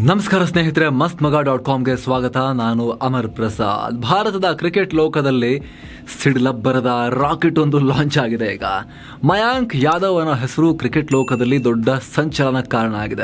ನಮಸ್ಕಾರ ಸ್ನೇಹಿತರೆ, ಮಸ್ತ್ ಮಗ .comಗೆ ಸ್ವಾಗತ. ನಾನು ಅಮರ್ ಪ್ರಸಾದ್. ಭಾರತದ ಕ್ರಿಕೆಟ್ ಲೋಕದಲ್ಲಿ ಸಿಡಿಲಬ್ಬರದ ರಾಕೆಟ್ ಒಂದು ಲಾಂಚ್ ಆಗಿದೆ. ಈಗ ಮಯಾಂಕ್ ಯಾದವ್ ಅನ್ನೋ ಹೆಸರು ಕ್ರಿಕೆಟ್ ಲೋಕದಲ್ಲಿ ದೊಡ್ಡ ಸಂಚಲನಕ್ಕೆ ಕಾರಣ ಆಗಿದೆ.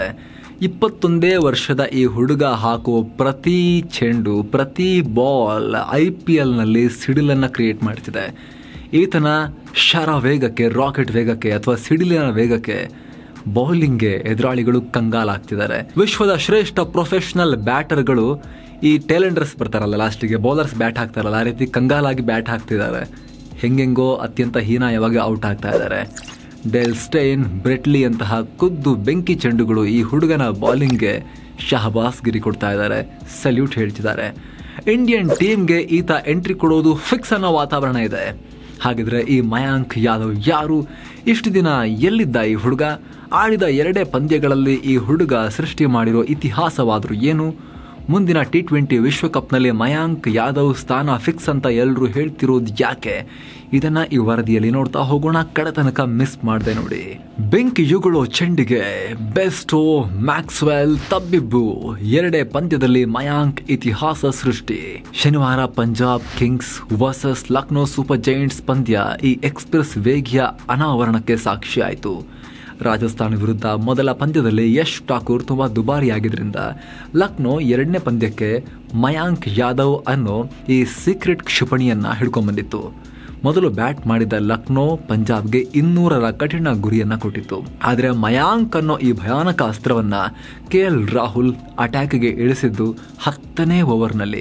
21 ವರ್ಷದ ಈ ಹುಡುಗ ಹಾಕುವ ಪ್ರತಿ ಚೆಂಡು, ಪ್ರತಿ ಬಾಲ್ IPLನಲ್ಲಿ ಸಿಡಿಲನ್ನು ಕ್ರಿಯೇಟ್ ಮಾಡ್ತಿದೆ. ಈತನ ಶರ ವೇಗಕ್ಕೆ, ರಾಕೆಟ್ ವೇಗಕ್ಕೆ ಅಥವಾ ಸಿಡಿಲಿನ ವೇಗಕ್ಕೆ ಬೌಲಿಂಗ್ಗೆ ಎದುರಾಳಿಗಳು ಕಂಗಾಲಾಗ್ತಿದ್ದಾರೆ. ವಿಶ್ವದ ಶ್ರೇಷ್ಠ ಪ್ರೊಫೆಷನಲ್ ಬ್ಯಾಟರ್ಗಳು ಈ ಟೇಲೆಂಡರ್ಸ್ ಬರ್ತಾರಲ್ಲ, ಲಾಸ್ಟಿಗೆ ಬೌಲರ್ಸ್ ಬ್ಯಾಟ್ ಹಾಕ್ತಾರಲ್ಲ, ಆ ರೀತಿ ಕಂಗಾಲಾಗಿ ಬ್ಯಾಟ್ ಹಾಕ್ತಿದ್ದಾರೆ. ಹೆಂಗೆಂಗೋ ಅತ್ಯಂತ ಹೀನಾಯವಾಗಿ ಔಟ್ ಆಗ್ತಾ ಇದ್ದಾರೆ. ಡೆಲ್ ಸ್ಟೇನ್, ಬ್ರೆಟ್ಲಿ ಅಂತಹ ಖುದ್ದು ಬೆಂಕಿ ಚೆಂಡುಗಳು ಈ ಹುಡುಗನ ಬೌಲಿಂಗ್ಗೆ ಶಹಬಾಸ್ ಗಿರಿ ಕೊಡ್ತಾ ಇದ್ದಾರೆ, ಸಲ್ಯೂಟ್ ಹೇಳ್ತಿದ್ದಾರೆ. ಇಂಡಿಯನ್ ಟೀಮ್ಗೆ ಈತ ಎಂಟ್ರಿ ಕೊಡೋದು ಫಿಕ್ಸ್ ಅನ್ನೋ ವಾತಾವರಣ ಇದೆ. ಹಾಗಿದ್ರೆ ಈ ಮಯಾಂಕ್ ಯಾದವ್ ಯಾರು? ಇಷ್ಟು ದಿನ ಎಲ್ಲಿದ್ದ ಈ ಹುಡುಗ? ಆಡಿದ 2 ಪಂದ್ಯಗಳಲ್ಲಿ ಈ ಹುಡುಗ ಸೃಷ್ಟಿ ಮಾಡಿರೋ ಇತಿಹಾಸವಾದರೂ ಏನು? ಮುಂದಿನ T20 ವಿಶ್ವಕಪ್ನಲ್ಲಿ ಮಯಾಂಕ್ ಯಾದವ್ ಸ್ಥಾನ ಫಿಕ್ಸ್ ಅಂತ ಎಲ್ಲರೂ ಹೇಳ್ತಿರೋದು ಯಾಕೆ? ಇದನ್ನ ಈ ವರದಿಯಲ್ಲಿ ನೋಡ್ತಾ ಹೋಗೋಣ. ಕಡೆ ತನಕ ಮಿಸ್ ಮಾಡದೆ ನೋಡಿ. ಬೆಂಕಿ ಯುಗುಳೋ ಚೆಂಡಿಗೆ ಬೆಸ್ಟೋ, ಮ್ಯಾಕ್ಸ್ವೆಲ್, ತಬ್ಬಿಬ್ಬು 2 ಪಂದ್ಯದಲ್ಲಿ ಮಯಾಂಕ್ ಇತಿಹಾಸ ಸೃಷ್ಟಿ. ಶನಿವಾರ Punjab kings versus Lucknow super giants ಪಂದ್ಯ ಈ ಎಕ್ಸ್ಪ್ರೆಸ್ ವೇಗಿಯ ಅನಾವರಣಕ್ಕೆ ಸಾಕ್ಷಿಯಾಯಿತು. ರಾಜಸ್ಥಾನ ವಿರುದ್ಧ ಮೊದಲ ಪಂದ್ಯದಲ್ಲಿ ಯಶ್ ಠಾಕೂರ್ ತುಂಬಾ ದುಬಾರಿಯಾಗಿದ್ದರಿಂದ ಲಕ್ನೋ 2ನೇ ಪಂದ್ಯಕ್ಕೆ ಮಯಾಂಕ್ ಯಾದವ್ ಅನ್ನೋ ಈ ಸೀಕ್ರೆಟ್ ಕ್ಷಿಪಣಿಯನ್ನ ಹಿಡ್ಕೊಂಡ್ಬಂದಿತ್ತು. ಮೊದಲು ಬ್ಯಾಟ್ ಮಾಡಿದ ಲಕ್ನೋ ಪಂಜಾಬ್ಗೆ 200ರ ಕಠಿಣ ಗುರಿಯನ್ನ ಕೊಟ್ಟಿತ್ತು. ಆದರೆ ಮಯಾಂಕ್ ಅನ್ನೋ ಈ ಭಯಾನಕ ಅಸ್ತ್ರವನ್ನ KL ರಾಹುಲ್ ಅಟ್ಯಾಕ್ಗೆ ಇಳಿಸಿದ್ದು 10ನೇ ಓವರ್ನಲ್ಲಿ.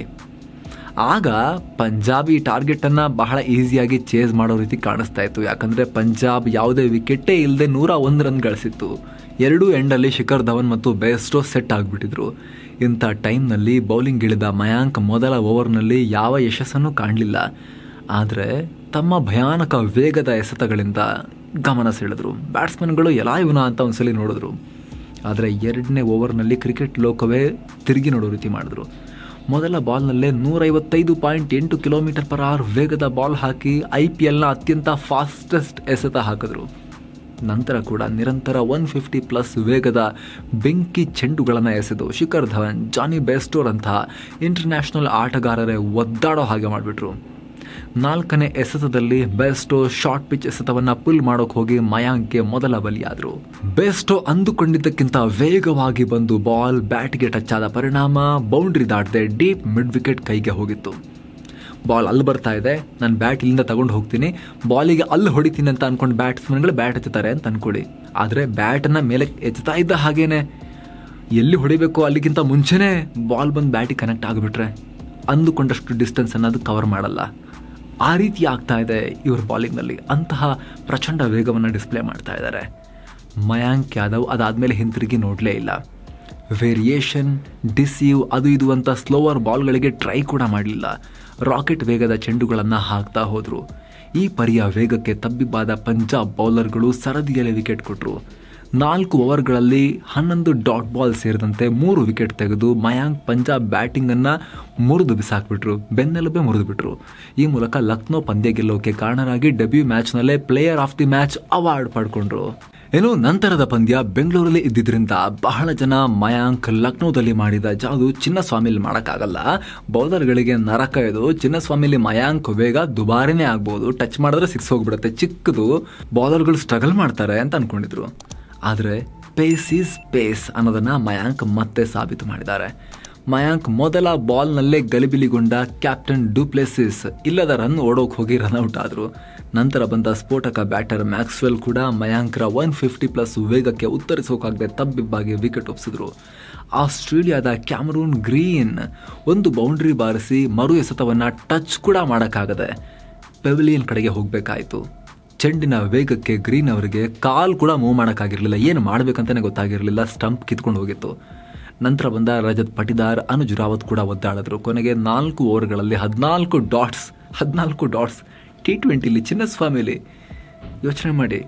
ಆಗ ಪಂಜಾಬ್ ಈ ಟಾರ್ಗೆಟ್ ಅನ್ನ ಬಹಳ ಈಸಿಯಾಗಿ ಚೇಸ್ ಮಾಡೋ ರೀತಿ ಕಾಣಿಸ್ತಾ ಇತ್ತು. ಯಾಕಂದ್ರೆ ಪಂಜಾಬ್ ಯಾವುದೇ ವಿಕೆಟೇ ಇಲ್ಲದೆ 101 ರನ್ ಗಳಿಸಿತ್ತು. 2 ಎಂಡಲ್ಲಿ ಶಿಖರ್ ಧವನ್ ಮತ್ತು ಬೇಸ್ಟೋ ಸೆಟ್ ಆಗಿಬಿಟ್ಟಿದ್ರು. ಇಂಥ ಟೈಮ್ನಲ್ಲಿ ಬೌಲಿಂಗ್ ಇಳಿದ ಮಯಾಂಕ್ ಮೊದಲ ಓವರ್ನಲ್ಲಿ ಯಾವ ಯಶಸ್ಸನ್ನು ಕಾಣಲಿಲ್ಲ. ಆದರೆ ತಮ್ಮ ಭಯಾನಕ ವೇಗದ ಎಸೆತಗಳಿಂದ ಗಮನ ಸೆಳೆದ್ರು. ಬ್ಯಾಟ್ಸ್ಮನ್ಗಳು ಎಲ್ಲ ಇವನ ಅಂತ ಒಂದ್ಸಲಿ ನೋಡಿದ್ರು. ಆದರೆ 2ನೇ ಓವರ್ನಲ್ಲಿ ಕ್ರಿಕೆಟ್ ಲೋಕವೇ ತಿರುಗಿ ನೋಡೋ ರೀತಿ ಮಾಡಿದ್ರು. ಮೊದಲ ಬಾಲ್ನಲ್ಲೇ 155.8 km/h ವೇಗದ ಬಾಲ್ ಹಾಕಿ IPLನ ಅತ್ಯಂತ ಫಾಸ್ಟೆಸ್ಟ್ ಎಸೆತ ಹಾಕಿದ್ರು. ನಂತರ ಕೂಡ ನಿರಂತರ 150+ ವೇಗದ ಬೆಂಕಿ ಚೆಂಡುಗಳನ್ನು ಎಸೆದು ಶಿಖರ್ ಧವನ್, ಜಾನಿ ಬೇಸ್ಟೋರ್ ಅಂತಹ ಇಂಟರ್ನ್ಯಾಷನಲ್ ಆಟಗಾರರೇ ಒದ್ದಾಡೋ ಹಾಗೆ ಮಾಡಿಬಿಟ್ರು. 4ನೇ ಎಸೆತದಲ್ಲಿ ಬೇಸ್ಟೋ ಶಾರ್ಟ್ ಪಿಚ್ ಎಸೆತವನ್ನ ಪುಲ್ ಮಾಡೋಕೆ ಹೋಗಿ ಮಯಾಂಕ್ಗೆ ಮೊದಲ ಬಲಿಯಾದ್ರು. ಬೇಸ್ಟೋ ಅಂದುಕೊಂಡಿದ್ದಕ್ಕಿಂತ ವೇಗವಾಗಿ ಬಂದು ಬಾಲ್ ಬ್ಯಾಟ್ಗೆ ಟಚ್ ಆದ ಪರಿಣಾಮ ಬೌಂಡ್ರಿ ದಾಟದೆ ಡೀಪ್ ಮಿಡ್ ವಿಕೆಟ್ ಕೈಗೆ ಹೋಗಿತ್ತು. ಬಾಲ್ ಅಲ್ಲಿ ಬರ್ತಾ ಇದೆ, ನಾನು ಬ್ಯಾಟ್ ಇಲ್ಲಿಂದ ತಗೊಂಡು ಹೋಗ್ತೀನಿ, ಬಾಲಿಗೆ ಅಲ್ಲಿ ಹೊಡಿತೀನಿ ಅಂತ ಅನ್ಕೊಂಡು ಬ್ಯಾಟ್ಸ್ಮನ್ಗಳು ಬ್ಯಾಟ್ ಎತ್ತುತ್ತಾರೆ ಅಂತ ಅನ್ಕೊಳ್ಳಿ. ಆದರೆ ಬ್ಯಾಟನ್ನ ಮೇಲೆ ಎತ್ತಾ ಇದ್ದ ಹಾಗೇನೆ ಎಲ್ಲಿ ಹೊಡಿಬೇಕು ಅಲ್ಲಿಗಿಂತ ಮುಂಚೆನೇ ಬಾಲ್ ಬಂದು ಬ್ಯಾಟಿಗೆ ಕನೆಕ್ಟ್ ಆಗಿಬಿಟ್ರೆ ಅಂದುಕೊಂಡಷ್ಟು ಡಿಸ್ಟೆನ್ಸ್ ಅನ್ನೋದು ಕವರ್ ಮಾಡಲ್ಲ. ಆ ರೀತಿ ಆಗ್ತಾ ಇದೆ ಇವ್ರ ಬಾಲಿಂಗ್ನಲ್ಲಿ. ಅಂತಹ ಪ್ರಚಂಡ ವೇಗವನ್ನು ಡಿಸ್ಪ್ಲೇ ಮಾಡ್ತಾ ಇದ್ದಾರೆ. ಮಯಾಂಕ್ ಯಾದವ್ ಅದಾದಮೇಲೆ ಹಿಂತಿರುಗಿ ನೋಡಲೇ ಇಲ್ಲ. ವೇರಿಯೇಷನ್, ಡಿಸೀವ್, ಅದು ಇದು ಅಂತ ಸ್ಲೋವರ್ ಬಾಲ್ಗಳಿಗೆ ಟ್ರೈ ಕೂಡ ಮಾಡಲಿಲ್ಲ. ರಾಕೆಟ್ ವೇಗದ ಚೆಂಡುಗಳನ್ನು ಹಾಕ್ತಾ ಹೋದರು. ಈ ಪರಿಯ ವೇಗಕ್ಕೆ ತಬ್ಬಿಬ್ಬಾದ ಪಂಜಾಬ್ ಬೌಲರ್ಗಳು ಸರದಿಯಲ್ಲಿ ವಿಕೆಟ್ ಕೊಟ್ಟರು. 4 ಓವರ್ಗಳಲ್ಲಿ 11 ಡಾಟ್ ಬಾಲ್ ಸೇರಿದಂತೆ 3 ವಿಕೆಟ್ ತೆಗೆದು ಮಯಾಂಕ್ ಪಂಜಾಬ್ ಬ್ಯಾಟಿಂಗನ್ನು ಮುರಿದು ಬಿಸಾಕ್ಬಿಟ್ರು, ಬೆನ್ನೆಲುಬೆ ಮುರಿದು ಬಿಟ್ರು. ಈ ಮೂಲಕ ಲಕ್ನೋ ಪಂದ್ಯ ಗೆಲ್ಲೋಕೆ ಕಾರಣರಾಗಿ ಡೆಬ್ಯೂ ಮ್ಯಾಚ್ನಲ್ಲೇ player of the match award ಪಡ್ಕೊಂಡ್ರು. ಇನ್ನು ನಂತರದ ಪಂದ್ಯ ಬೆಂಗಳೂರಲ್ಲಿ ಇದ್ದಿದ್ರಿಂದ ಬಹಳ ಜನ ಮಯಾಂಕ್ ಲಕ್ನೋದಲ್ಲಿ ಮಾಡಿದ ಜಾದು ಚಿನ್ನಸ್ವಾಮಿಲಿ ಮಾಡೋಕ್ಕಾಗಲ್ಲ, ಬೌಲರ್ಗಳಿಗೆ ನರಕ ಇದು, ಚಿನ್ನಸ್ವಾಮಿಲಿ ಮಯಾಂಕ್ ವೇಗ ದುಬಾರಿನೇ ಆಗ್ಬೋದು, ಟಚ್ ಮಾಡಿದ್ರೆ 6 ಹೋಗ್ಬಿಡುತ್ತೆ, ಚಿಕ್ಕದು, ಬೌಲರ್ಗಳು ಸ್ಟ್ರಗಲ್ ಮಾಡ್ತಾರೆ ಅಂತ ಅನ್ಕೊಂಡಿದ್ರು. ಆದರೆ ಪೇಸ್ ಈಸ್ ಪೇಸ್ ಅನ್ನೋದನ್ನ ಮಯಾಂಕ್ ಮತ್ತೆ ಸಾಬೀತು ಮಾಡಿದ್ದಾರೆ. ಮಯಾಂಕ್ ಮೊದಲ ಬಾಲ್ನಲ್ಲೇ ಗಲಿಬಿಲಿಗೊಂಡ ಕ್ಯಾಪ್ಟನ್ ಡುಪ್ಲೆಸಿಸ್ ಇಲ್ಲದ ರನ್ ಓಡೋಕೆ ಹೋಗಿ ರನ್ಔಟ್ ಆದರು. ನಂತರ ಬಂದ ಸ್ಫೋಟಕ ಬ್ಯಾಟರ್ ಮ್ಯಾಕ್ಸ್ವೆಲ್ ಕೂಡ ಮಯಾಂಕ್ರ 150+ ವೇಗಕ್ಕೆ ಉತ್ತರಿಸೋಕಾಗದೆ ತಬ್ಬಿಬ್ಬಾಗಿ ವಿಕೆಟ್ ಒಪ್ಪಿಸಿದ್ರು. ಆಸ್ಟ್ರೇಲಿಯಾದ ಕ್ಯಾಮರೂನ್ ಗ್ರೀನ್ ಒಂದು ಬೌಂಡ್ರಿ ಬಾರಿಸಿ ಮರು ಎಸೆತವನ್ನು ಟಚ್ ಕೂಡ ಮಾಡೋಕ್ಕಾಗದೆ ಪೆವಿಲಿಯನ್ ಕಡೆಗೆ ಹೋಗಬೇಕಾಯಿತು. ಚೆಂಡಿನ ವೇಗಕ್ಕೆ ಗ್ರೀನ್ ಅವರಿಗೆ ಕಾಲ್ ಕೂಡ ಮೂವ್ ಮಾಡೋಕ್ಕಾಗಿರಲಿಲ್ಲ. ಏನು ಮಾಡಬೇಕಂತಲೇ ಗೊತ್ತಾಗಿರಲಿಲ್ಲ, ಸ್ಟಂಪ್ ಕಿತ್ಕೊಂಡು ಹೋಗಿತ್ತು. ನಂತರ ಬಂದ ರಜತ್ ಪಟಿದಾರ್, ಅನುಜ್ ರಾವತ್ ಕೂಡ ಒದ್ದಾಡಿದ್ರು. ಕೊನೆಗೆ 4 ಓವರ್ಗಳಲ್ಲಿ 14 ಡಾಟ್ಸ್. T20ಲಿ ಚಿನ್ನಸ್ವಾಮಿಲಿ ಯೋಚನೆ ಮಾಡಿ,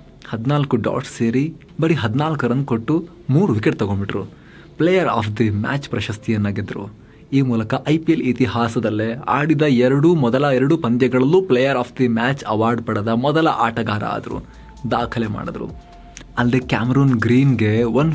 14 ಡಾಟ್ಸ್ ಸೇರಿ ಬರೀ 14 ರನ್ ಕೊಟ್ಟು 3 ವಿಕೆಟ್ ತಗೊಂಡ್ಬಿಟ್ರು. ಪ್ಲೇಯರ್ ಆಫ್ ದಿ ಮ್ಯಾಚ್ ಪ್ರಶಸ್ತಿಯನ್ನು ಗೆದ್ದರು. ಈ ಮೂಲಕ IPL ಇತಿಹಾಸದಲ್ಲೇ ಆಡಿದ ಮೊದಲ 2 ಪಂದ್ಯಗಳಲ್ಲೂ player of the match award ಪಡೆದ ಮೊದಲ ಆಟಗಾರ ಆದರು, ದಾಖಲೆ ಮಾಡಿದ್ರು. ಅಲ್ಲದೆ ಕ್ಯಾಮರೂನ್ ಗ್ರೀನ್ಗೆ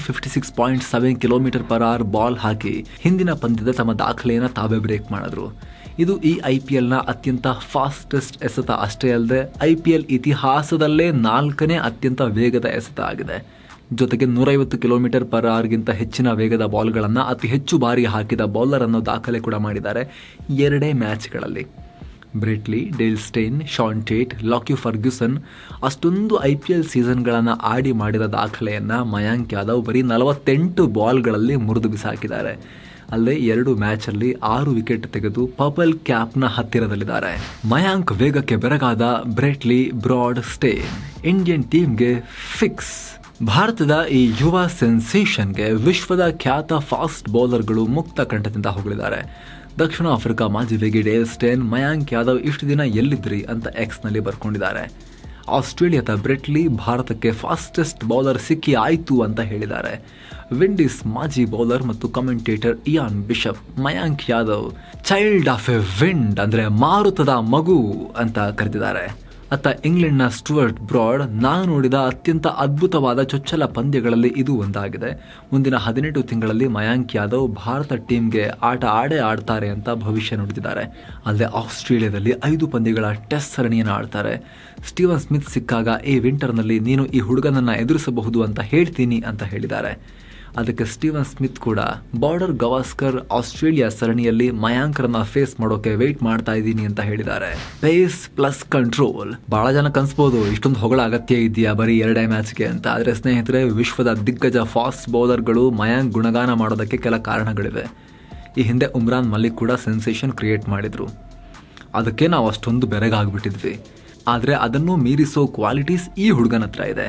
156.7 km/h ಬಾಲ್ ಹಾಕಿ ಹಿಂದಿನ ಪಂದ್ಯದ ತಮ್ಮ ದಾಖಲೆಯನ್ನು ತಾವೇ ಬ್ರೇಕ್ ಮಾಡಿದ್ರು. ಇದು ಈ IPLನ ಅತ್ಯಂತ ಫಾಸ್ಟೆಸ್ಟ್ ಎಸೆತ ಅಷ್ಟೇ ಅಲ್ಲದೆ IPL ಇತಿಹಾಸದಲ್ಲೇ 4ನೇ ಅತ್ಯಂತ ವೇಗದ ಎಸೆತ ಆಗಿದೆ. ಜೊತೆಗೆ 150 km/h ಗಿಂತ ಹೆಚ್ಚಿನ ವೇಗದ ಬಾಲ್ಗಳನ್ನು ಅತಿ ಹೆಚ್ಚು ಬಾರಿ ಹಾಕಿದ ಬೌಲರ್ ಅನ್ನೋ ದಾಖಲೆ ಕೂಡ ಮಾಡಿದ್ದಾರೆ 2 ಮ್ಯಾಚ್ಗಳಲ್ಲಿ. Brett Lee, Dale Steyn, Shaun Tait, Lockie Ferguson ಅಷ್ಟೊಂದು IPL ಸೀಸನ್ಗಳನ್ನು ಆಡಿ ಮಾಡಿದ ದಾಖಲೆಯನ್ನು ಮಯಾಂಕ್ ಯಾದವ್ ಬರೀ 48 ಬಾಲ್ಗಳಲ್ಲಿ ಮುರಿದು ಬಿಸಾಕಿದ್ದಾರೆ. ಅಲ್ಲದೆ 2 ಮ್ಯಾಚಲ್ಲಿ 6 ವಿಕೆಟ್ ತೆಗೆದು ಪರ್ಪಲ್ ಕ್ಯಾಪ್ನ ಹತ್ತಿರದಲ್ಲಿದ್ದಾರೆ. ಮಯಾಂಕ್ ವೇಗಕ್ಕೆ ಬೆರಗಾದ ಬ್ರೆಟ್ಲಿ, ಬ್ರಾಡ್, ಸ್ಟೇನ್ ಇಂಡಿಯನ್ ಟೀಮ್ಗೆ ಫಿಕ್ಸ್. ಭಾರತದ ಈ ಯುವ ಸೆನ್ಸೇಷನ್ಗೆ ವಿಶ್ವದ ಖ್ಯಾತ ಫಾಸ್ಟ್ ಬೌಲರ್ಗಳು ಮುಕ್ತ ಕಂಠದಿಂದ ಹೊಗಳಿದ್ದಾರೆ. ದಕ್ಷಿಣ ಆಫ್ರಿಕಾ ಮಾಜಿ ವೇಗಿ ಡೇಲ್ ಸ್ಟೇನ್ ಮಯಾಂಕ್ ಯಾದವ್ ಇಷ್ಟು ದಿನ ಎಲ್ಲಿದ್ರಿ ಅಂತ ಎಕ್ಸ್ನಲ್ಲಿ ಬರ್ಕೊಂಡಿದ್ದಾರೆ. ಆಸ್ಟ್ರೇಲಿಯಾದ ಬ್ರೆಟ್ಲಿ ಭಾರತಕ್ಕೆ ಫಾಸ್ಟೆಸ್ಟ್ ಬೌಲರ್ ಸಿಕ್ಕಿ ಆಯ್ತು ಅಂತ ಹೇಳಿದ್ದಾರೆ. ವಿಂಡೀಸ್ ಮಾಜಿ ಬೌಲರ್ ಮತ್ತು commentator Ian Bishop Mayank Yadav child of a wind ಅಂದ್ರೆ ಮಾರುತದ ಮಗು ಅಂತ ಕರೆದಿದ್ದಾರೆ. ಅತ್ತ ಇಂಗ್ಲೆಂಡ್ನ ಸ್ಟುವರ್ಟ್ ಬ್ರಾಡ್ ನಾನು ನೋಡಿದ ಅತ್ಯಂತ ಅದ್ಭುತವಾದ ಚೊಚ್ಚಲ ಪಂದ್ಯಗಳಲ್ಲಿ ಇದು ಒಂದಾಗಿದೆ. ಮುಂದಿನ 18 ತಿಂಗಳಲ್ಲಿ ಮಯಾಂಕ್ ಯಾದವ್ ಭಾರತ ಟೀಮ್ಗೆ ಆಟ ಆಡ್ತಾರೆ ಅಂತ ಭವಿಷ್ಯ ನುಡಿದಿದ್ದಾರೆ. ಅಲ್ಲದೆ ಆಸ್ಟ್ರೇಲಿಯಾದಲ್ಲಿ 5 ಪಂದ್ಯಗಳ ಟೆಸ್ಟ್ ಸರಣಿಯನ್ನು ಆಡ್ತಾರೆ. ಸ್ಟೀವನ್ ಸ್ಮಿತ್ ಸಿಕ್ಕಾಗ ಈ ವಿಂಟರ್ನಲ್ಲಿ ನೀನು ಈ ಹುಡುಗನನ್ನ ಎದುರಿಸಬಹುದು ಅಂತ ಹೇಳ್ತೀನಿ ಅಂತ ಹೇಳಿದ್ದಾರೆ. ಅದಕ್ಕೆ ಸ್ಟೀವನ್ ಸ್ಮಿತ್ ಕೂಡ ಬಾರ್ಡರ್ ಗವಾಸ್ಕರ್ ಆಸ್ಟ್ರೇಲಿಯಾ ಸರಣಿಯಲ್ಲಿ ಮಯಾಂಕ್ರನ್ನ ಫೇಸ್ ಮಾಡೋಕೆ ವೇಟ್ ಮಾಡ್ತಾ ಇದ್ದೀನಿ ಅಂತ ಹೇಳಿದ್ದಾರೆ. Pace plus control. ಬಹಳ ಜನ ಕನ್ಸ್ಬೋದು ಇಷ್ಟೊಂದು ಹೊಗಳ ಅಗತ್ಯ ಇದೆಯಾ ಬರೀ 2 ಮ್ಯಾಚ್ಗೆ ಅಂತ. ಆದ್ರೆ ಸ್ನೇಹಿತರೆ, ವಿಶ್ವದ ದಿಗ್ಗಜ ಫಾಸ್ಟ್ ಬೌಲರ್ಗಳು ಮಯಾಂಕ್ ಗುಣಗಾನ ಮಾಡೋದಕ್ಕೆ ಕೆಲ ಕಾರಣಗಳಿವೆ. ಈ ಹಿಂದೆ ಉಮ್ರಾನ್ ಮಲ್ಲಿಕ್ ಕೂಡ ಸೆನ್ಸೇಷನ್ ಕ್ರಿಯೇಟ್ ಮಾಡಿದ್ರು. ಅದಕ್ಕೆ ನಾವು ಅಷ್ಟೊಂದು ಬೆರಗಾಗ್ಬಿಟ್ಟಿದ್ವಿ. ಆದ್ರೆ ಅದನ್ನು ಮೀರಿಸೋ ಕ್ವಾಲಿಟೀಸ್ ಈ ಹುಡುಗನ ಹತ್ರ ಇದೆ.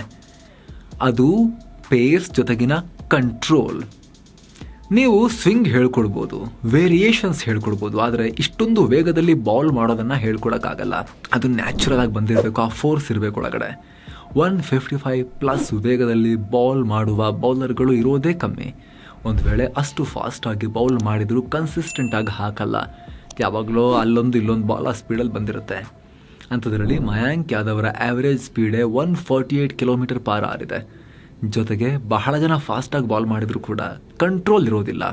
ಅದು ಪೇಸ್ ಜೊತೆಗಿನ ಕಂಟ್ರೋಲ್. ನೀವು ಸ್ವಿಂಗ್ ಹೇಳ್ಕೊಡ್ಬೋದು, ವೇರಿಯೇಷನ್ಸ್ ಹೇಳ್ಕೊಡ್ಬೋದು, ಆದರೆ ಇಷ್ಟೊಂದು ವೇಗದಲ್ಲಿ ಬಾಲ್ ಮಾಡೋದನ್ನು ಹೇಳ್ಕೊಡೋಕ್ಕಾಗಲ್ಲ. ಅದು ನ್ಯಾಚುರಲ್ ಆಗಿ ಬಂದಿರಬೇಕು, ಆ ಫೋರ್ಸ್ ಇರಬೇಕು ಒಳಗಡೆ. 155+ ವೇಗದಲ್ಲಿ ಬಾಲ್ ಮಾಡುವ ಬೌಲರ್ಗಳು ಇರೋದೇ ಕಮ್ಮಿ. ಒಂದು ವೇಳೆ ಅಷ್ಟು ಫಾಸ್ಟಾಗಿ ಬೌಲ್ ಮಾಡಿದರೂ ಕನ್ಸಿಸ್ಟೆಂಟ್ ಆಗಿ ಹಾಕಲ್ಲ. ಯಾವಾಗಲೂ ಅಲ್ಲೊಂದು ಇಲ್ಲೊಂದು ಬಾಲ್ ಆ ಸ್ಪೀಡಲ್ಲಿ ಬಂದಿರುತ್ತೆ. ಅಂಥದ್ರಲ್ಲಿ ಮಯಾಂಕ್ ಯಾದವ್ರ ಆ್ಯಾವರೇಜ್ ಸ್ಪೀಡೇ 148 km/h ಇದೆ. ಜೊತೆಗೆ ಬಹಳ ಜನ ಫಾಸ್ಟಾಗಿ ಬಾಲ್ ಮಾಡಿದ್ರು ಕೂಡ ಕಂಟ್ರೋಲ್ ಇರೋದಿಲ್ಲ.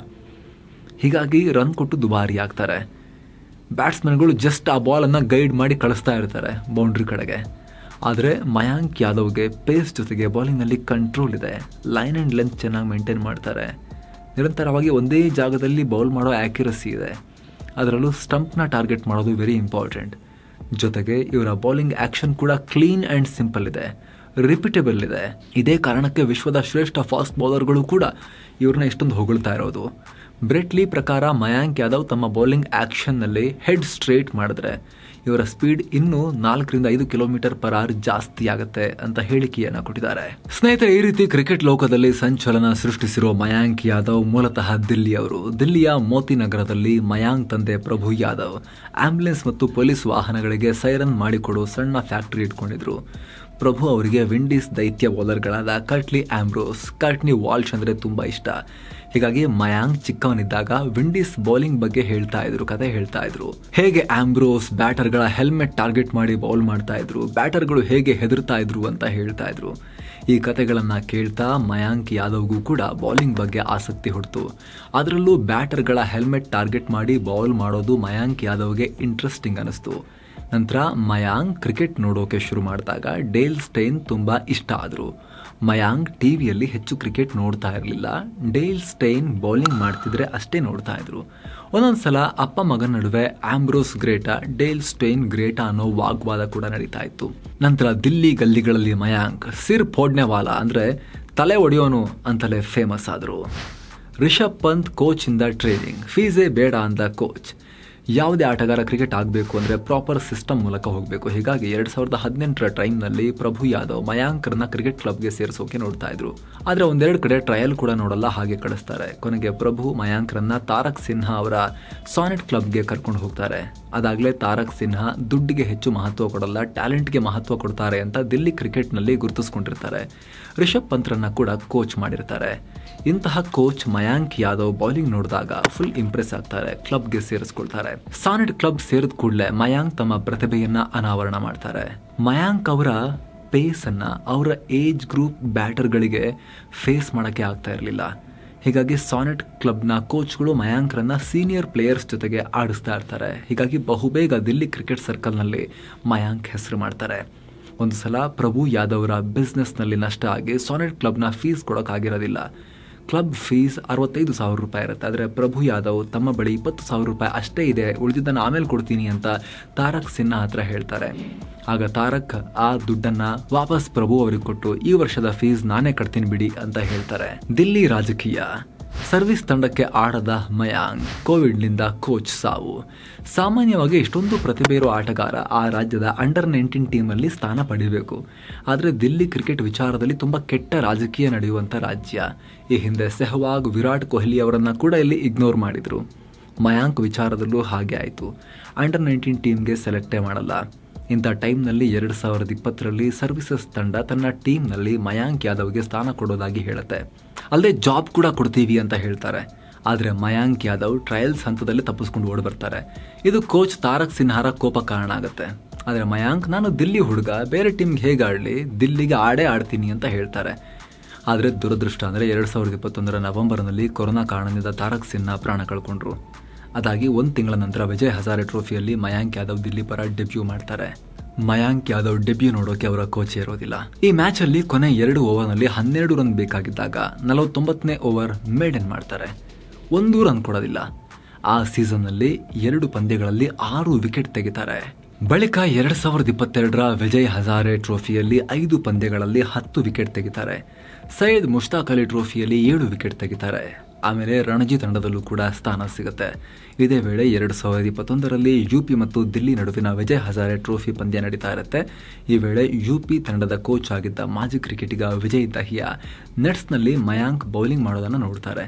ಹೀಗಾಗಿ ರನ್ ಕೊಟ್ಟು ದುಬಾರಿ ಆಗ್ತಾರೆ. ಬ್ಯಾಟ್ಸ್ಮನ್ಗಳು ಜಸ್ಟ್ ಆ ಬಾಲನ್ನು ಗೈಡ್ ಮಾಡಿ ಕಳಿಸ್ತಾ ಇರ್ತಾರೆ ಬೌಂಡ್ರಿ ಕಡೆಗೆ. ಆದರೆ ಮಯಾಂಕ್ ಯಾದವ್ಗೆ ಪೇಸ್ ಜೊತೆಗೆ ಬೌಲಿಂಗ್ನಲ್ಲಿ ಕಂಟ್ರೋಲ್ ಇದೆ. ಲೈನ್ ಆ್ಯಂಡ್ ಲೆಂತ್ ಚೆನ್ನಾಗಿ ಮೇಂಟೈನ್ ಮಾಡ್ತಾರೆ. ನಿರಂತರವಾಗಿ ಒಂದೇ ಜಾಗದಲ್ಲಿ ಬೌಲ್ ಮಾಡೋ ಆ್ಯಕ್ಯುರಸಿ ಇದೆ. ಅದರಲ್ಲೂ ಸ್ಟಂಪ್ನ ಟಾರ್ಗೆಟ್ ಮಾಡೋದು ವೆರಿ ಇಂಪಾರ್ಟೆಂಟ್. ಜೊತೆಗೆ ಇವರ ಬೌಲಿಂಗ್ ಆ್ಯಕ್ಷನ್ ಕೂಡ ಕ್ಲೀನ್ ಆ್ಯಂಡ್ ಸಿಂಪಲ್ ಇದೆ, ರಿಪೀಟಬಲ್ ಇದೆ. ಇದೇ ಕಾರಣಕ್ಕೆ ವಿಶ್ವದ ಶ್ರೇಷ್ಠ ಫಾಸ್ಟ್ ಬೌಲರ್ಗಳು ಕೂಡ ಇವ್ರನ್ನ ಇಷ್ಟೊಂದು ಹೊಗಳ್ತಾ ಇರೋದು. ಬ್ರೆಟ್ಲಿ ಪ್ರಕಾರ ಮಯಾಂಕ್ ಯಾದವ್ ತಮ್ಮ ಬೌಲಿಂಗ್ ಆ್ಯಕ್ಷನ್ನಲ್ಲಿ ಹೆಡ್ ಸ್ಟ್ರೇಟ್ ಮಾಡಿದ್ರೆ ಇವರ ಸ್ಪೀಡ್ ಇನ್ನೂ 4-5 km/h ಜಾಸ್ತಿ ಆಗುತ್ತೆ ಅಂತ ಹೇಳಿಕೆಯನ್ನು ಕೊಟ್ಟಿದ್ದಾರೆ. ಸ್ನೇಹಿತರೆ, ಈ ರೀತಿ ಕ್ರಿಕೆಟ್ ಲೋಕದಲ್ಲಿ ಸಂಚಲನ ಸೃಷ್ಟಿಸಿರೋ ಮಯಾಂಕ್ ಯಾದವ್ ಮೂಲತಃ ದಿಲ್ಲಿಯವರು. ದಿಲ್ಲಿಯ ಮೋತಿ ನಗರದಲ್ಲಿ ಮಯಾಂಕ್ ತಂದೆ ಪ್ರಭು ಯಾದವ್ ಆಂಬ್ಯುಲೆನ್ಸ್ ಮತ್ತು ಪೊಲೀಸ್ ವಾಹನಗಳಿಗೆ ಸೈರನ್ ಮಾಡಿಕೊಡೋ ಸಣ್ಣ ಫ್ಯಾಕ್ಟರಿ ಇಟ್ಕೊಂಡಿದ್ರು. ಪ್ರಭು ಅವರಿಗೆ ವಿಂಡೀಸ್ ದೈತ್ಯ ಬೌಲರ್ಗಳಾದ ಕರ್ಟ್ನಿ ಆಂಬ್ರೋಸ್, ಕರ್ಟ್ನಿ ವಾಲ್ಶ್ ಅಂದರೆ ತುಂಬ ಇಷ್ಟ. ಹೀಗಾಗಿ ಮಯಾಂಕ್ ಚಿಕ್ಕವನಿದ್ದಾಗ ವಿಂಡೀಸ್ ಬೌಲಿಂಗ್ ಬಗ್ಗೆ ಕತೆ ಹೇಳ್ತಾ ಇದ್ರು. ಹೇಗೆ ಆಂಬ್ರೋಸ್ ಬ್ಯಾಟರ್ಗಳ ಹೆಲ್ಮೆಟ್ ಟಾರ್ಗೆಟ್ ಮಾಡಿ ಬೌಲ್ ಮಾಡ್ತಾ ಇದ್ರು, ಬ್ಯಾಟರ್ಗಳು ಹೇಗೆ ಹೆದರ್ತಾ ಇದ್ರು ಅಂತ ಹೇಳ್ತಾ ಇದ್ರು. ಈ ಕತೆಗಳನ್ನು ಕೇಳ್ತಾ ಮಯಾಂಕ್ ಯಾದವ್ಗೂ ಕೂಡ ಬೌಲಿಂಗ್ ಬಗ್ಗೆ ಆಸಕ್ತಿ ಹುಟ್ಟಿತು. ಅದರಲ್ಲೂ ಬ್ಯಾಟರ್ಗಳ ಹೆಲ್ಮೆಟ್ ಟಾರ್ಗೆಟ್ ಮಾಡಿ ಬೌಲ್ ಮಾಡೋದು ಮಯಾಂಕ್ ಯಾದವ್ಗೆ ಇಂಟ್ರೆಸ್ಟಿಂಗ್ ಅನಿಸ್ತು. ನಂತರ ಮಯಾಂಕ್ ಕ್ರಿಕೆಟ್ ನೋಡೋಕೆ ಶುರು ಮಾಡಿದಾಗ ಡೇಲ್ ಸ್ಟೇನ್ ತುಂಬ ಇಷ್ಟ ಆದರು. ಮಯಾಂಕ್ ಟಿವಿಯಲ್ಲಿ ಹೆಚ್ಚು ಕ್ರಿಕೆಟ್ ನೋಡ್ತಾ ಇರಲಿಲ್ಲ. ಡೇಲ್ ಸ್ಟೇನ್ ಬೌಲಿಂಗ್ ಮಾಡ್ತಿದ್ರೆ ಅಷ್ಟೇ ನೋಡ್ತಾ ಇದ್ರು. ಒಂದೊಂದ್ಸಲ ಅಪ್ಪ ಮಗನ ನಡುವೆ ಆಂಬ್ರೋಸ್ ಗ್ರೇಟಾ, ಡೇಲ್ ಸ್ಟೇನ್ ಗ್ರೇಟಾ ಅನ್ನೋ ವಾಗ್ವಾದ ಕೂಡ ನಡೀತಾ ಇತ್ತು. ನಂತರ ದಿಲ್ಲಿ ಗಲ್ಲಿಗಳಲ್ಲಿ ಮಯಾಂಕ್ ಸಿರ್ ಫೋಡ್ನೆವಾಲಾ ಅಂದರೆ ತಲೆ ಒಡೆಯೋನು ಅಂತಲೇ ಫೇಮಸ್ ಆದರು. ರಿಷಬ್ ಪಂತ್ ಕೋಚಿಂದ ಟ್ರೈನಿಂಗ್, ಫೀಸೇ ಬೇಡ ಅಂದ ಕೋಚ್. ಯಾವುದೇ ಆಟಗಾರ ಕ್ರಿಕೆಟ್ ಆಗಬೇಕು ಅಂದರೆ ಪ್ರಾಪರ್ ಸಿಸ್ಟಮ್ ಮೂಲಕ ಹೋಗಬೇಕು. ಹೀಗಾಗಿ 2018ರ ಟೈಮ್ನಲ್ಲಿ ಪ್ರಭು ಯಾದವ್ ಮಯಾಂಕ್ರನ್ನ ಕ್ರಿಕೆಟ್ ಕ್ಲಬ್ಗೆ ಸೇರಿಸೋಕೆ ನೋಡ್ತಾ ಇದ್ರು. ಆದರೆ ಒಂದೆರಡು ಕಡೆ ಟ್ರಯಲ್ ಕೂಡ ನೋಡಲ್ಲ, ಹಾಗೆ ಕಳಿಸ್ತಾರೆ. ಕೊನೆಗೆ ಪ್ರಭು ಮಯಾಂಕ್ರನ್ನ ತಾರಕ್ ಸಿನ್ಹಾ ಅವರ ಸಾನೆಟ್ ಕ್ಲಬ್ಗೆ ಕರ್ಕೊಂಡು ಹೋಗ್ತಾರೆ. ಅದಾಗಲೇ ತಾರಕ್ ಸಿನ್ಹಾ ದುಡ್ಡಿಗೆ ಹೆಚ್ಚು ಮಹತ್ವ ಕೊಡಲ್ಲ, ಟ್ಯಾಲೆಂಟ್ಗೆ ಮಹತ್ವ ಕೊಡ್ತಾರೆ ಅಂತ ದಿಲ್ಲಿ ಕ್ರಿಕೆಟ್ನಲ್ಲಿ ಗುರುತಿಸ್ಕೊಂಡಿರ್ತಾರೆ. ರಿಷಬ್ ಪಂತ್ರನ್ನ ಕೂಡ ಕೋಚ್ ಮಾಡಿರ್ತಾರೆ. ಇಂತಹ ಕೋಚ್ ಮಯಾಂಕ್ ಯಾದವ್ ಬೌಲಿಂಗ್ ನೋಡಿದಾಗ ಫುಲ್ ಇಂಪ್ರೆಸ್ ಆಗ್ತಾರೆ, ಕ್ಲಬ್ಗೆ ಸೇರಿಸ್ಕೊಳ್ತಾರೆ. ಸಾನೆಟ್ ಕ್ಲಬ್ ಸೇರಿದ ಕೂಡಲೇ ಮಯಾಂಕ್ ತಮ್ಮ ಪ್ರತಿಭೆಯನ್ನ ಅನಾವರಣ ಮಾಡ್ತಾರೆ. ಮಯಾಂಕ್ ಅವರ ಪೇಸನ್ನು ಅವರ ಏಜ್ ಗ್ರೂಪ್ ಬ್ಯಾಟರ್ಗಳಿಗೆ ಫೇಸ್ ಮಾಡೋಕ್ಕೆ ಆಗ್ತಾ ಇರಲಿಲ್ಲ. ಹೀಗಾಗಿ ಸಾನೆಟ್ ಕ್ಲಬ್ನ ಕೋಚ್ಗಳು ಮಯಾಂಕ್ರನ್ನ ಸೀನಿಯರ್ ಪ್ಲೇಯರ್ಸ್ ಜೊತೆಗೆ ಆಡಿಸ್ತಾ ಇರ್ತಾರೆ. ಹೀಗಾಗಿ ಬಹುಬೇಗ ದಿಲ್ಲಿ ಕ್ರಿಕೆಟ್ ಸರ್ಕಲ್ನಲ್ಲಿ ಮಯಾಂಕ್ ಹೆಸರು ಮಾಡ್ತಾರೆ. ಒಂದು ಸಲ ಪ್ರಭು ಯಾದವ್ರ ಬಿಸ್ನೆಸ್ನಲ್ಲಿ ನಷ್ಟ ಆಗಿ ಸಾನೆಟ್ ಕ್ಲಬ್ನ ಫೀಸ್ ಕೊಡೋಕ್ಕಾಗಿರೋದಿಲ್ಲ. ಕ್ಲಬ್ ಫೀಸ್ 65,000 ರೂಪಾಯಿ ಇರುತ್ತೆ. ಆದರೆ ಪ್ರಭು ಯಾದವ್ ತಮ್ಮ ಬಳಿ 20,000 ರೂಪಾಯಿ ಅಷ್ಟೇ ಇದೆ, ಉಳಿದಿದ್ದನ್ನು ಆಮೇಲೆ ಕೊಡ್ತೀನಿ ಅಂತ ತಾರಕ್ ಸಿನ್ಹಾ ಹತ್ರ ಹೇಳ್ತಾರೆ. ಆಗ ತಾರಕ್ ಆ ದುಡ್ಡನ್ನು ವಾಪಸ್ ಪ್ರಭು ಅವರಿಗೆ ಕೊಟ್ಟು ಈ ವರ್ಷದ ಫೀಸ್ ನಾನೇ ಕಟ್ತೀನಿ ಬಿಡಿ ಅಂತ ಹೇಳ್ತಾರೆ. ದಿಲ್ಲಿ ರಾಜಕೀಯ. ಸರ್ವಿಸ್ ತಂಡಕ್ಕೆ ಆಡದ ಮಯಾಂಕ್, ಕೋವಿಡ್ನಿಂದ ಕೋಚ್ ಸಾವು. ಸಾಮಾನ್ಯವಾಗಿ ಇಷ್ಟೊಂದು ಪ್ರತಿಭೆ ಇರೋ ಆಟಗಾರ ಆ ರಾಜ್ಯದ ಅಂಡರ್-19 ಟೀಮಲ್ಲಿ ಸ್ಥಾನ ಪಡೆಯಬೇಕು. ಆದರೆ ದಿಲ್ಲಿ ಕ್ರಿಕೆಟ್ ವಿಚಾರದಲ್ಲಿ ತುಂಬ ಕೆಟ್ಟ ರಾಜಕೀಯ ನಡೆಯುವಂಥ ರಾಜ್ಯ. ಈ ಹಿಂದೆ ಸೆಹ್ವಾಗ್, ವಿರಾಟ್ ಕೊಹ್ಲಿ ಅವರನ್ನು ಕೂಡ ಇಲ್ಲಿ ಇಗ್ನೋರ್ ಮಾಡಿದರು. ಮಯಾಂಕ್ ವಿಚಾರದಲ್ಲೂ ಹಾಗೆ ಆಯಿತು. ಅಂಡರ್-19 ಟೀಮ್ಗೆ ಸೆಲೆಕ್ಟೇ ಮಾಡಲ್ಲ. ಇಂಥ ಟೈಮ್ನಲ್ಲಿ 2020ರಲ್ಲಿ ಸರ್ವಿಸಸ್ ತಂಡ ತನ್ನ ಟೀಮ್ನಲ್ಲಿ ಮಯಾಂಕ್ ಯಾದವ್ಗೆ ಸ್ಥಾನ ಕೊಡೋದಾಗಿ ಹೇಳುತ್ತೆ. ಅಲ್ಲದೆ ಜಾಬ್ ಕೂಡ ಕೊಡ್ತೀವಿ ಅಂತ ಹೇಳ್ತಾರೆ. ಆದರೆ ಮಯಾಂಕ್ ಯಾದವ್ ಟ್ರಯಲ್ಸ್ ಹಂತದಲ್ಲಿ ತಪ್ಪಿಸ್ಕೊಂಡು ಓಡಿ ಬರ್ತಾರೆ. ಇದು ಕೋಚ್ ತಾರಕ್ ಸಿನ್ಹಾರ ಕೋಪ ಕಾರಣ ಆಗುತ್ತೆ. ಆದರೆ ಮಯಾಂಕ್, ನಾನು ದಿಲ್ಲಿ ಹುಡುಗ, ಬೇರೆ ಟೀಮ್ಗೆ ಹೇಗೆ ಆಡಲಿ, ದಿಲ್ಲಿಗೆ ಆಡ್ತೀನಿ ಅಂತ ಹೇಳ್ತಾರೆ. ಆದರೆ ದುರದೃಷ್ಟ ಅಂದರೆ 2021ರ ನವೆಂಬರ್ನಲ್ಲಿ ಕೊರೋನಾ ಕಾರಣದಿಂದ ತಾರಕ್ ಸಿನ್ಹಾ ಪ್ರಾಣ ಕಳ್ಕೊಂಡ್ರು. ಅದಾಗಿ 1 ತಿಂಗಳ ನಂತರ ವಿಜಯ್ ಹಜಾರೆ ಟ್ರೋಫಿಯಲ್ಲಿ ಮಯಾಂಕ್ ಯಾದವ್ ದಿಲ್ಲಿ ಪರ ಡೆಬ್ಯೂ ಮಾಡ್ತಾರೆ. ಮಯಾಂಕ್ ಯಾದವ್ ಡೆಬ್ಯೂ ನೋಡೋಕೆ ಅವರ ಕೋಚ್ ಇರೋದಿಲ್ಲ. ಈ ಮ್ಯಾಚಲ್ಲಿ ಕೊನೆ 2 ಓವರ್ನಲ್ಲಿ 12 ರನ್ ಬೇಕಾಗಿದ್ದಾಗ 49ನೇ ಓವರ್ ಮೇಡನ್ ಮಾಡ್ತಾರೆ. 1 ರನ್ ಕೊಡೋದಿಲ್ಲ. ಆ ಸೀಸನ್ನಲ್ಲಿ 2 ಪಂದ್ಯಗಳಲ್ಲಿ 6 ವಿಕೆಟ್ ತೆಗಿತಾರೆ. ಬಳಿಕ 2022ರ ವಿಜಯ್ ಹಜಾರೆ ಟ್ರೋಫಿಯಲ್ಲಿ 5 ಪಂದ್ಯಗಳಲ್ಲಿ 10 ವಿಕೆಟ್ ತೆಗಿತಾರೆ. ಸೈಯದ್ ಮುಷ್ತಾಕ್ ಅಲಿ ಟ್ರೋಫಿಯಲ್ಲಿ 7 ವಿಕೆಟ್ ತೆಗಿತಾರೆ. ಆಮೇಲೆ ರಣಜಿ ತಂಡದಲ್ಲೂ ಕೂಡ ಸ್ಥಾನ ಸಿಗುತ್ತೆ. ಇದೇ ವೇಳೆ 2021ರಲ್ಲಿ ಯುಪಿ ಮತ್ತು ದಿಲ್ಲಿ ನಡುವಿನ ವಿಜಯ್ ಹಜಾರೆ ಟ್ರೋಫಿ ಪಂದ್ಯ ನಡೀತಾ ಇರುತ್ತೆ. ಈ ವೇಳೆ ಯುಪಿ ತಂಡದ ಕೋಚ್ ಆಗಿದ್ದ ಮಾಜಿ ಕ್ರಿಕೆಟಿಗ ವಿಜಯ್ ದಹಿಯಾ ನೆಟ್ಸ್ನಲ್ಲಿ ಮಯಾಂಕ್ ಬೌಲಿಂಗ್ ಮಾಡೋದನ್ನು ನೋಡ್ತಾರೆ.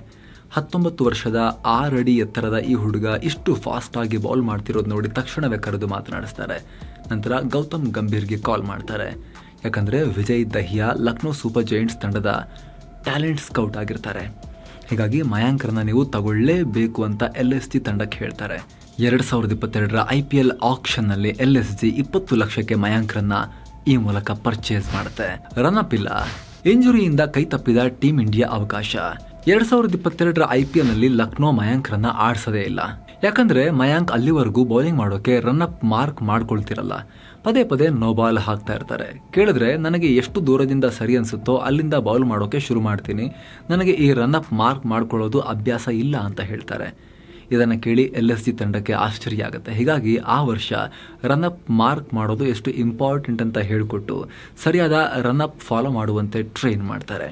19 ವರ್ಷದ 6 ಅಡಿ ಎತ್ತರದ ಈ ಹುಡುಗ ಇಷ್ಟು ಫಾಸ್ಟ್ ಆಗಿ ಬೌಲ್ ಮಾಡ್ತಿರೋದು ನೋಡಿ ತಕ್ಷಣವೇ ಕರೆದು ಮಾತನಾಡಿಸ್ತಾರೆ. ನಂತರ ಗೌತಮ್ ಗಂಭೀರ್ಗೆ ಕಾಲ್ ಮಾಡ್ತಾರೆ. ಯಾಕಂದರೆ ವಿಜಯ್ ದಹಿಯಾ ಲಕ್ನೋ ಸೂಪರ್ ಜೈಂಟ್ಸ್ ತಂಡದ ಟ್ಯಾಲೆಂಟ್ ಸ್ಕೌಟ್ ಆಗಿರ್ತಾರೆ. ಹೀಗಾಗಿ ಮಯಾಂಕ್ರನ್ನ ನೀವು ತಗೊಳ್ಳೇಬೇಕು ಅಂತ LSG ತಂಡಕ್ಕೆ ಹೇಳ್ತಾರೆ. 2022ರ IPL ಆಕ್ಷನ್ನಲ್ಲಿ LSG 20 ಲಕ್ಷಕ್ಕೆ ಮಯಾಂಕ್ರನ್ನ ಈ ಮೂಲಕ ಪರ್ಚೇಸ್ ಮಾಡುತ್ತೆ. ರನ್ಅಪ್ ಇಲ್ಲ. ಇಂಜುರಿಯಿಂದ ಕೈ ತಪ್ಪಿದ ಟೀಮ್ ಇಂಡಿಯಾ ಅವಕಾಶ. 2022ರ IPLನಲ್ಲಿ ಲಕ್ನೋ ಮಯಾಂಕ್ರನ್ನ ಆಡಿಸೋದೇ ಇಲ್ಲ. ಯಾಕಂದ್ರೆ ಮಯಾಂಕ್ ಅಲ್ಲಿವರೆಗೂ ಬೌಲಿಂಗ್ ಮಾಡೋಕೆ ರನ್ಅಪ್ ಮಾರ್ಕ್ ಮಾಡ್ಕೊಳ್ತಿರಲ್ಲ. ಪದೇ ಪದೇ ನೋ ಬಾಲ್ ಹಾಕ್ತಾ ಇರ್ತಾರೆ. ಕೇಳಿದ್ರೆ ನನಗೆ ಎಷ್ಟು ದೂರದಿಂದ ಸರಿ ಅನ್ಸುತ್ತೋ ಅಲ್ಲಿಂದ ಬೌಲ್ ಮಾಡೋಕೆ ಶುರು ಮಾಡ್ತೀನಿ, ನನಗೆ ಈ ರನ್ಅಪ್ ಮಾರ್ಕ್ ಮಾಡ್ಕೊಳ್ಳೋದು ಅಭ್ಯಾಸ ಇಲ್ಲ ಅಂತ ಹೇಳ್ತಾರೆ. ಇದನ್ನು ಕೇಳಿ LSG ತಂಡಕ್ಕೆ ಆಶ್ಚರ್ಯ ಆಗುತ್ತೆ. ಹೀಗಾಗಿ ಆ ವರ್ಷ ರನ್ಅಪ್ ಮಾರ್ಕ್ ಮಾಡೋದು ಎಷ್ಟು ಇಂಪಾರ್ಟೆಂಟ್ ಅಂತ ಹೇಳಿಕೊಟ್ಟು ಸರಿಯಾದ ರನ್ಅಪ್ ಫಾಲೋ ಮಾಡುವಂತೆ ಟ್ರೈನ್ ಮಾಡ್ತಾರೆ.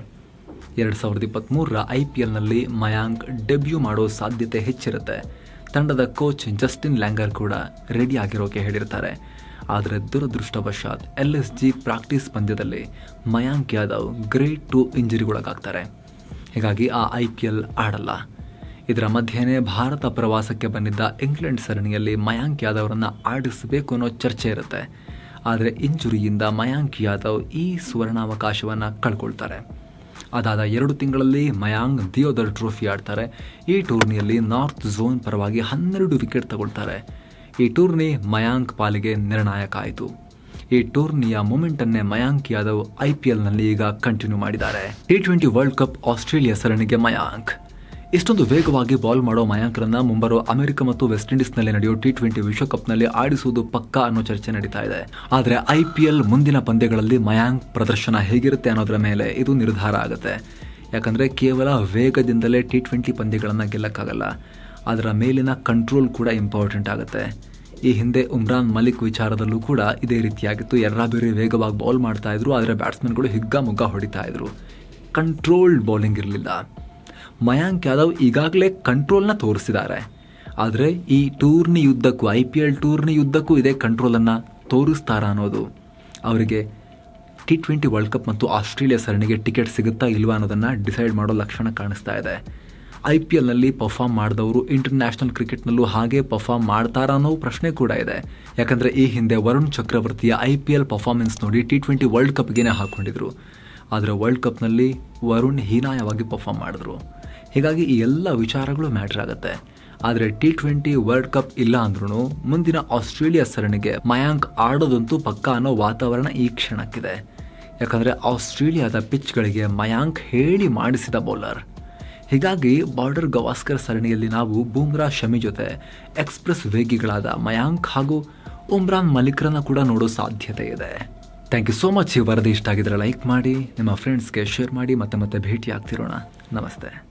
2023ರ IPLನಲ್ಲಿ ಮಯಾಂಕ್ ಡೆಬ್ಯೂ ಮಾಡೋ ಸಾಧ್ಯತೆ ಹೆಚ್ಚಿರುತ್ತೆ. ತಂಡದ ಕೋಚ್ ಜಸ್ಟಿನ್ ಲ್ಯಾಂಗರ್ ಕೂಡ ರೆಡಿ ಆಗಿರೋಕೆ ಹೇಳಿರ್ತಾರೆ. ಆದರೆ ದುರದೃಷ್ಟವಶಾತ್ LSG ಪ್ರಾಕ್ಟೀಸ್ ಪಂದ್ಯದಲ್ಲಿ ಮಯಾಂಕ್ ಯಾದವ್ ಗ್ರೇಡ್ 2 ಇಂಜರಿಗೊಳಗಾಗ್ತಾರೆ. ಹೀಗಾಗಿ ಆ IPL ಆಡಲ್ಲ. ಇದರ ಮಧ್ಯೆನೇ ಭಾರತ ಪ್ರವಾಸಕ್ಕೆ ಬಂದಿದ್ದ ಇಂಗ್ಲೆಂಡ್ ಸರಣಿಯಲ್ಲಿ ಮಯಾಂಕ್ ಯಾದವ್ರನ್ನ ಆಡಿಸಬೇಕು ಅನ್ನೋ ಚರ್ಚೆ ಇರುತ್ತೆ. ಆದರೆ ಇಂಜುರಿಯಿಂದ ಮಯಾಂಕ್ ಯಾದವ್ ಈ ಸುವರ್ಣಾವಕಾಶವನ್ನು ಕಳ್ಕೊಳ್ತಾರೆ. ಅದಾದ 2 ತಿಂಗಳಲ್ಲಿ ಮಯಾಂಕ್ ದಿಯೋದರ್ ಟ್ರೋಫಿ ಆಡ್ತಾರೆ. ಈ ಟೂರ್ನಿಯಲ್ಲಿ ನಾರ್ತ್ ಝೋನ್ ಪರವಾಗಿ 12 ವಿಕೆಟ್ ತಗೊಳ್ತಾರೆ. ಈ ಟೂರ್ನಿ ಮಯಾಂಕ್ ಪಾಲಿಗೆ ನಿರ್ಣಾಯಕ ಆಯಿತು. ಈ ಟೂರ್ನಿಯ ಮೊಮೆಂಟನ್ನೇ ಮಯಾಂಕ್ ಯಾದವ್ IPLನಲ್ಲಿ ಈಗ ಕಂಟಿನ್ಯೂ ಮಾಡಿದ್ದಾರೆ. T20 ವರ್ಲ್ಡ್ ಕಪ್ ಆಸ್ಟ್ರೇಲಿಯಾ ಸರಣಿಗೆ ಮಯಾಂಕ್. ಇಷ್ಟೊಂದು ವೇಗವಾಗಿ ಬಾಲ್ ಮಾಡೋ ಮಯಾಂಕ್ರನ್ನ ಮುಂಬರೋ ಅಮೆರಿಕ ಮತ್ತು ವೆಸ್ಟ್ ಇಂಡೀಸ್ನಲ್ಲಿ ನಡೆಯೋ T20 ವಿಶ್ವಕಪ್ನಲ್ಲಿ ಆಡಿಸುವುದು ಪಕ್ಕಾ ಅನ್ನೋ ಚರ್ಚೆ ನಡೀತಾ ಇದೆ. ಆದರೆ IPL ಮುಂದಿನ ಪಂದ್ಯಗಳಲ್ಲಿ ಮಯಾಂಕ್ ಪ್ರದರ್ಶನ ಹೇಗಿರುತ್ತೆ ಅನ್ನೋದರ ಮೇಲೆ ಇದು ನಿರ್ಧಾರ ಆಗುತ್ತೆ. ಯಾಕಂದರೆ ಕೇವಲ ವೇಗದಿಂದಲೇ T20 ಪಂದ್ಯಗಳನ್ನು ಗೆಲ್ಲಕ್ಕಾಗಲ್ಲ. ಅದರ ಮೇಲಿನ ಕಂಟ್ರೋಲ್ ಕೂಡ ಇಂಪಾರ್ಟೆಂಟ್ ಆಗುತ್ತೆ. ಈ ಹಿಂದೆ ಉಮ್ರಾನ್ ಮಲಿಕ್ ವಿಚಾರದಲ್ಲೂ ಕೂಡ ಇದೇ ರೀತಿಯಾಗಿತ್ತು. ಬೇರೆ ವೇಗವಾಗಿ ಬೌಲ್ ಮಾಡ್ತಾ ಇದ್ರು, ಆದರೆ ಬ್ಯಾಟ್ಸ್ಮನ್ಗಳು ಹಿಗ್ಗಾಮುಗ್ಗ ಹೊಡಿತಾ ಇದ್ರು. ಕಂಟ್ರೋಲ್ಡ್ ಬೌಲಿಂಗ್ ಇರಲಿಲ್ಲ. ಮಯಾಂಕ್ ಯಾದವ್ ಈಗಾಗಲೇ ಕಂಟ್ರೋಲ್ನ ತೋರಿಸಿದ್ದಾರೆ. ಆದರೆ ಈ ಟೂರ್ನಿ ಯುದ್ಧಕ್ಕೂ IPL ಟೂರ್ನಿ ಯುದ್ಧಕ್ಕೂ ಇದೇ ಕಂಟ್ರೋಲನ್ನು ತೋರಿಸ್ತಾರ ಅನ್ನೋದು ಅವರಿಗೆ T20 ವರ್ಲ್ಡ್ ಕಪ್ ಮತ್ತು ಆಸ್ಟ್ರೇಲಿಯಾ ಸರಣಿಗೆ ಟಿಕೆಟ್ ಸಿಗುತ್ತಾ ಇಲ್ವಾ ಅನ್ನೋದನ್ನು ಡಿಸೈಡ್ ಮಾಡೋ ಲಕ್ಷಣ ಕಾಣಿಸ್ತಾ ಇದೆ. IPLನಲ್ಲಿ ಪರ್ಫಾರ್ಮ್ ಮಾಡಿದವರು ಇಂಟರ್ನ್ಯಾಷನಲ್ ಕ್ರಿಕೆಟ್ನಲ್ಲೂ ಹಾಗೆ ಪರ್ಫಾರ್ಮ್ ಮಾಡ್ತಾರಾ ಅನ್ನೋ ಪ್ರಶ್ನೆ ಕೂಡ ಇದೆ. ಯಾಕಂದರೆ ಈ ಹಿಂದೆ ವರುಣ್ ಚಕ್ರವರ್ತಿಯ IPL ಪರ್ಫಾರ್ಮೆನ್ಸ್ ನೋಡಿ T20 ವರ್ಲ್ಡ್ ಕಪ್ಗೆ ಹಾಕ್ಕೊಂಡಿದ್ರು. ಆದರೆ ವರ್ಲ್ಡ್ ಕಪ್ನಲ್ಲಿ ವರುಣ್ ಹೀನಾಯವಾಗಿ ಪರ್ಫಾರ್ಮ್ ಮಾಡಿದ್ರು. ಹೀಗಾಗಿ ಈ ಎಲ್ಲ ವಿಚಾರಗಳು ಮ್ಯಾಟರ್ ಆಗುತ್ತೆ. ಆದರೆ T20 ವರ್ಲ್ಡ್ ಕಪ್ ಇಲ್ಲ ಅಂದ್ರೂ ಮುಂದಿನ ಆಸ್ಟ್ರೇಲಿಯಾ ಸರಣಿಗೆ ಮಯಾಂಕ್ ಆಡೋದಂತೂ ಪಕ್ಕಾ ಅನ್ನೋ ವಾತಾವರಣ ಈ ಕ್ಷಣಕ್ಕಿದೆ. ಯಾಕಂದರೆ ಆಸ್ಟ್ರೇಲಿಯಾದ ಪಿಚ್ಗಳಿಗೆ ಮಯಾಂಕ್ ಹೇಳಿ ಮಾಡಿಸಿದ ಬೌಲರ್. ಹೀಗಾಗಿ ಬಾರ್ಡರ್ ಗವಾಸ್ಕರ್ ಸರಣಿಯಲ್ಲಿ ನಾವು ಬೂಮ್ರಾ, ಶಮಿ ಜೊತೆ ಎಕ್ಸ್ಪ್ರೆಸ್ ವೇಗಿಗಳಾದ ಮಯಾಂಕ್ ಹಾಗೂ ಉಮ್ರಾನ್ ಮಲಿಕ್ರನ್ನ ಕೂಡ ನೋಡೋ ಸಾಧ್ಯತೆ ಇದೆ. Thank you so much. ಈ ವರದಿ ಇಷ್ಟ ಆಗಿದ್ರೆ ಲೈಕ್ ಮಾಡಿ, ನಿಮ್ಮ ಫ್ರೆಂಡ್ಸ್ಗೆ ಶೇರ್ ಮಾಡಿ. ಮತ್ತೆ ಭೇಟಿ ಆಗ್ತಿರೋಣ. ನಮಸ್ತೆ.